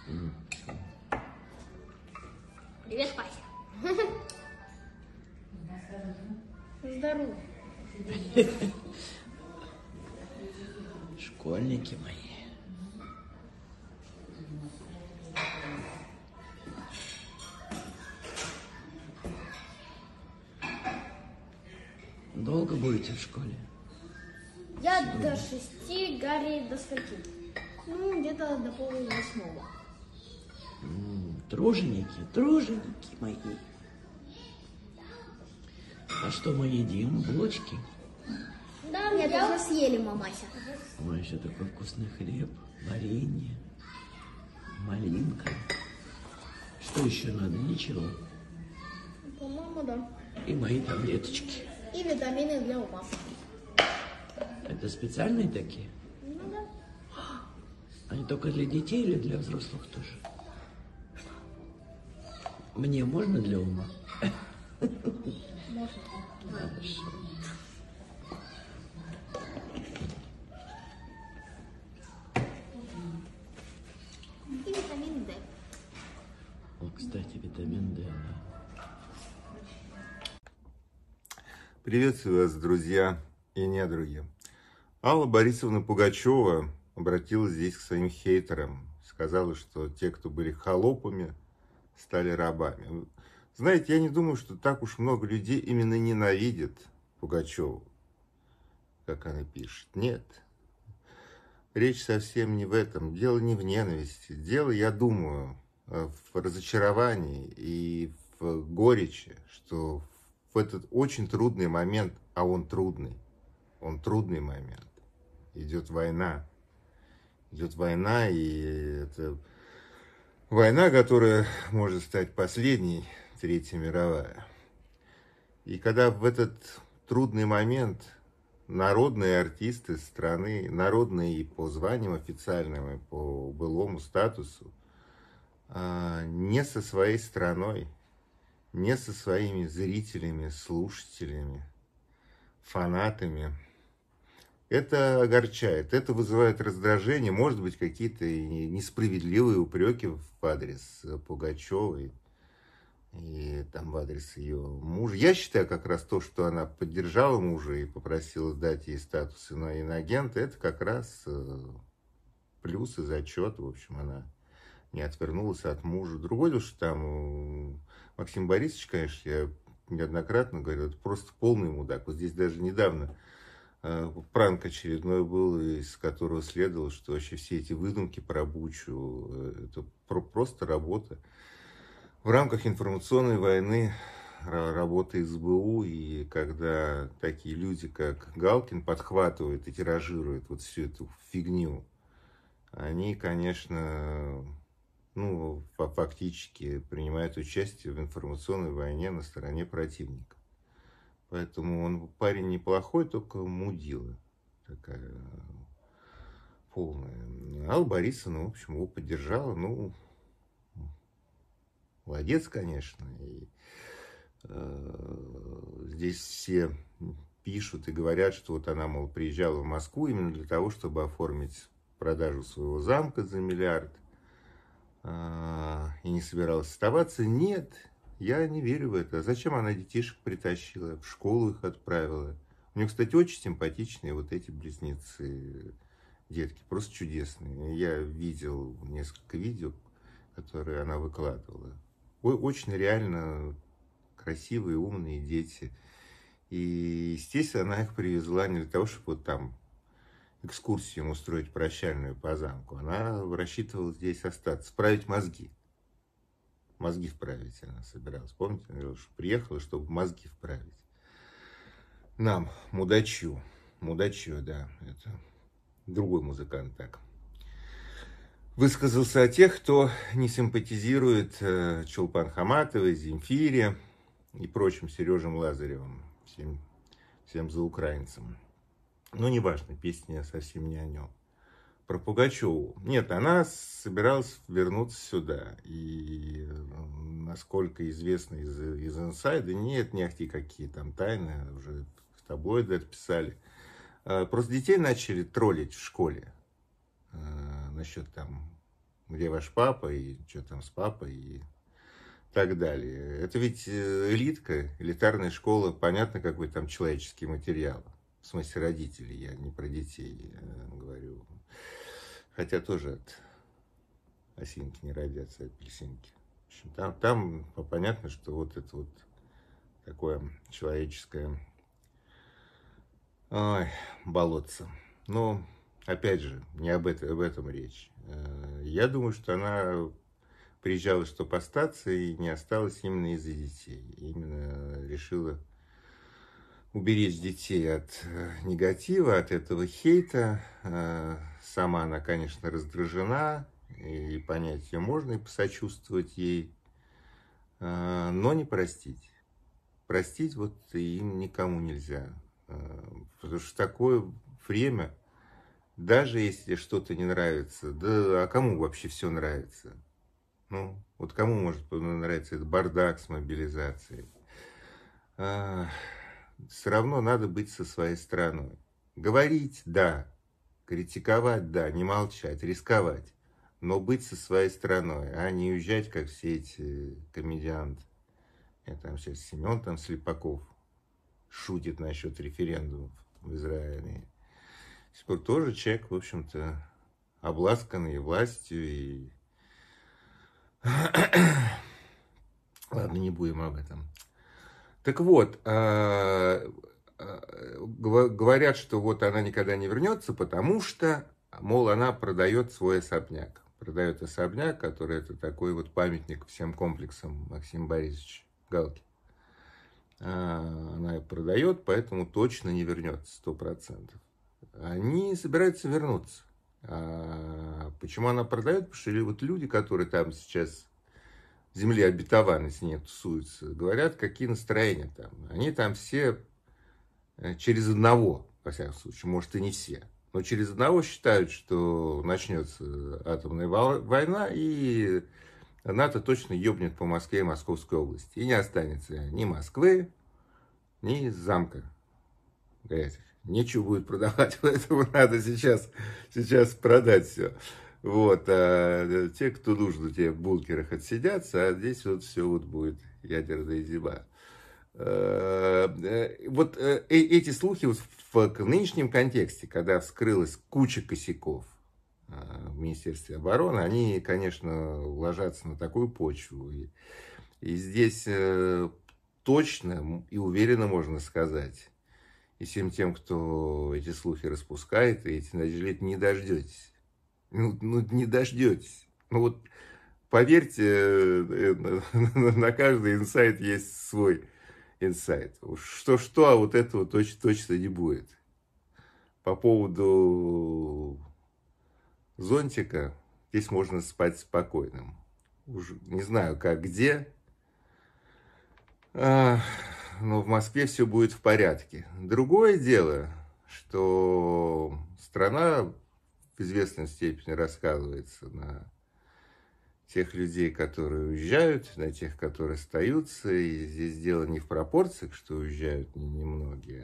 Привет, Пася. Здорово. Школьники мои. Долго будете в школе? Я до 6, Гарри до скольки? Ну, где-то до 7:30. Труженики мои. А что мы едим? Булочки? Да, мы уже съели, мамася. Ой, еще такой вкусный хлеб, варенье, малинка. Что еще надо? Ничего. По-моему, да. И мои таблеточки. И витамины для ума. Это специальные такие? Ну да. Они только для детей или для взрослых тоже? Мне можно для ума? Можно. Хорошо. И витамин D. О, кстати, витамин D. Да. Приветствую вас, друзья и недруги. Алла Борисовна Пугачева обратилась здесь к своим хейтерам. Сказала, что те, кто были холопами, стали рабами. Знаете, я не думаю, что так уж много людей именно ненавидят Пугачеву, как она пишет. Нет. Речь совсем не в этом. Дело не в ненависти. Дело, я думаю, в разочаровании и в горечи, что в этот очень трудный момент, а он трудный момент, идет война. Идет война, и это война, которая может стать последней, Третья мировая. И когда в этот трудный момент народные артисты страны, народные и по званиям официальным, и по былому статусу, не со своей страной, не со своими зрителями, слушателями, фанатами, это огорчает, это вызывает раздражение, может быть, какие-то несправедливые упреки в адрес Пугачевой и там в адрес ее мужа. Я считаю, как раз то, что она поддержала мужа и попросила сдать ей статус иноагента, это как раз плюс и зачет. В общем, она не отвернулась от мужа. Другое дело, что там Максим Борисович, конечно, я неоднократно говорил, это просто полный мудак. Вот здесь даже недавно пранк очередной был, из которого следовало, что вообще все эти выдумки про Бучу, это просто работа в рамках информационной войны, работы СБУ. И когда такие люди, как Галкин, подхватывают и тиражируют вот всю эту фигню, они, конечно, фактически принимают участие в информационной войне на стороне противника. Поэтому он парень неплохой, только мудила такая полная. Алла Борисовна, в общем, его поддержала. Ну, молодец, конечно. И здесь все пишут и говорят, что вот она, мол, приезжала в Москву именно для того, чтобы оформить продажу своего замка за миллиард. И не собиралась оставаться. Нет. Я не верю в это. Зачем она детишек притащила, в школу их отправила? У нее, кстати, очень симпатичные вот эти близнецы, детки, просто чудесные. Я видел несколько видео, которые она выкладывала. Очень реально красивые, умные дети. И, естественно, она их привезла не для того, чтобы вот там экскурсию им устроить прощальную по замку. Она рассчитывала здесь остаться, справить мозги. Мозги вправить она собиралась. Помните, она говорила, что приехала, чтобы мозги вправить. Нам, мудачью. Мудачью, да. Это другой музыкант так высказался о тех, кто не симпатизирует Чулпан Хаматовой, Земфире и прочим Сережем Лазаревым. Всем за украинцам. Но неважно, песня совсем не о нем. Про Пугачеву. Нет, она собиралась вернуться сюда. И, насколько известно из инсайда, нет, не ахти какие там тайны, уже в таблоиды это писали. Просто детей начали троллить в школе насчет там где ваш папа, и что там с папой, и так далее. Это ведь элитка, элитарная школа, понятно, какой там человеческий материал. В смысле родителей, я не про детей говорю. Хотя тоже от осинки не родятся, апельсинки. В общем, там понятно, что вот это вот такое человеческое болотце. Но, опять же, не об этом речь. Я думаю, что она приезжала, чтобы остаться, и не осталась именно из-за детей. Именно решила уберечь детей от негатива, от этого хейта. Сама она, конечно, раздражена, и понять ее можно, и посочувствовать ей, но не простить. Простить вот им никому нельзя. Потому что такое время, даже если что-то не нравится, да а кому вообще все нравится? Ну, вот кому может нравиться этот бардак с мобилизацией? Все равно надо быть со своей стороной. Говорить – да, критиковать – да, не молчать, рисковать. Но быть со своей стороной, а не уезжать, как все эти комедианты. Я там сейчас Семен там Слепаков шутит насчет референдумов в Израиле. Теперь тоже человек, в общем-то, обласканный властью. И... Ладно, не будем об этом. Так вот, говорят, что вот она никогда не вернется, потому что, мол, она продает свой особняк. Продает особняк, который это такой вот памятник всем комплексам Максима Борисовича Галкина. Она продает, поэтому точно не вернется, 100%. Они собираются вернуться. Почему она продает? Потому что вот люди, которые там сейчас в земле обетованной с ней тусуются, говорят, какие настроения там. Они там все через одного, во всяком случае, может и не все, но через одного считают, что начнется атомная война, и НАТО точно ебнет по Москве и Московской области. И не останется ни Москвы, ни замка. Нечего будет продавать, поэтому надо сейчас продать все. Вот, те, кто нужно, те в бункерах отсидятся, а здесь вот все вот будет ядерная зима. Вот эти слухи в нынешнем контексте, когда вскрылась куча косяков в Министерстве обороны, они, конечно, ложатся на такую почву. И здесь точно и уверенно можно сказать, и всем тем, кто эти слухи распускает, и эти лет не дождетесь. Ну, не дождетесь. Ну, вот поверьте, на каждый инсайт есть свой инсайт. Что, а вот этого точно не будет. По поводу зонтика, здесь можно спать спокойным. Уж не знаю, как где, но в Москве все будет в порядке. Другое дело, что страна в известной степени раскалывается на тех людей, которые уезжают, на тех, которые остаются. И здесь дело не в пропорциях, что уезжают немногие,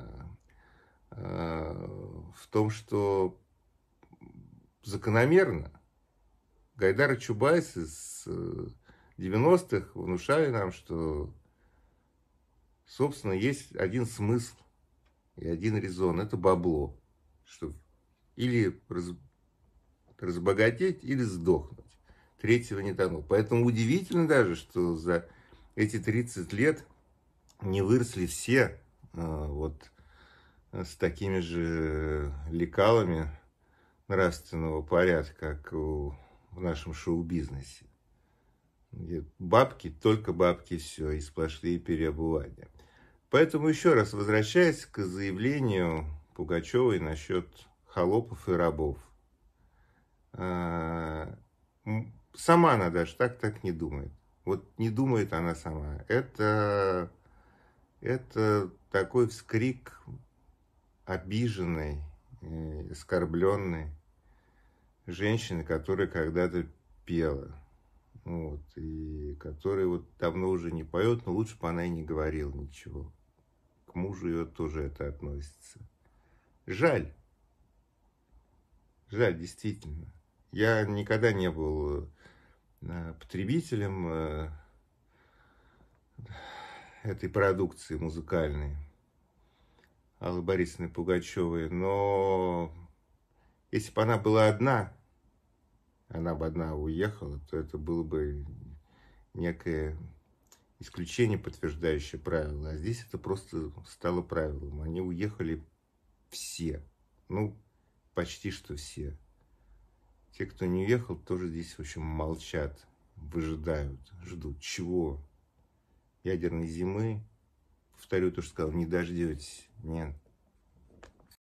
а в том, что закономерно Гайдар и Чубайс из 90-х внушали нам, что, собственно, есть один смысл и один резон. Это бабло. Что или разбогатеть, или сдохнуть. Третьего не дано. Поэтому удивительно даже, что за эти 30 лет не выросли все вот с такими же лекалами нравственного порядка, как в нашем шоу-бизнесе. Где бабки, только бабки, все, и сплошные переобувания. Поэтому еще раз возвращаясь к заявлению Пугачевой насчет холопов и рабов. Сама она даже так не думает. Вот не думает она сама. Это такой вскрик обиженной, оскорбленной женщины, которая когда-то пела. Вот, и которая вот давно уже не поет, но лучше бы она и не говорила ничего. К мужу ее тоже это относится. Жаль. Жаль, действительно. Я никогда не был потребителем этой продукции музыкальной Аллы Борисовны Пугачевой, но если бы она была одна, она бы одна уехала, то это было бы некое исключение, подтверждающее правило. А здесь это просто стало правилом. Они уехали все. Ну, почти что все. Те, кто не уехал, тоже здесь, в общем, молчат, выжидают, ждут. Чего? Ядерной зимы? Повторю то, что сказал, не дождетесь. Нет.